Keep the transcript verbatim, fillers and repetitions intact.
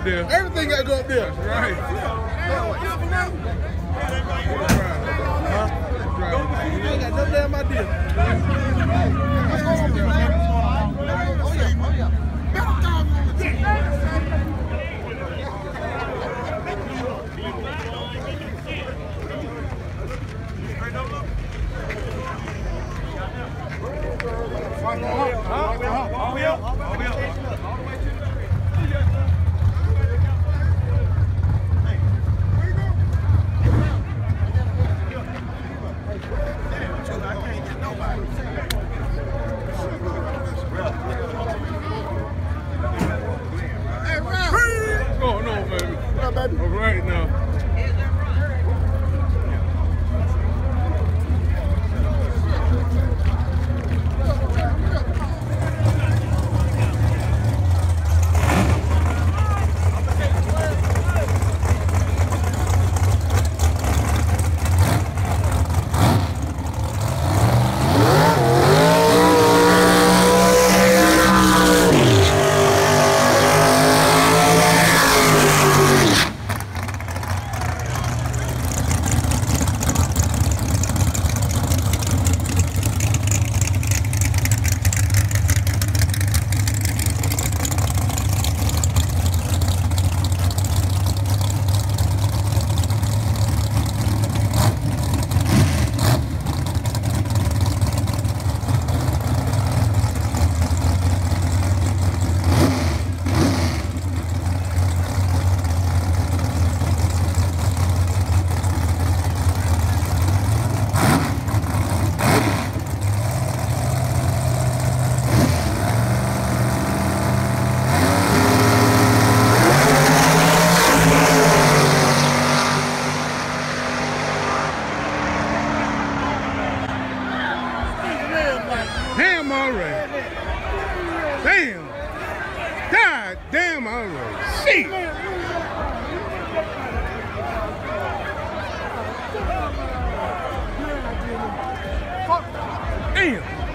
up there. Everything got to go up there. That's right. Huh? I ain't got no damn idea. Baby. All right now. Damn, all right. Damn. God damn, all right. Shit. Damn.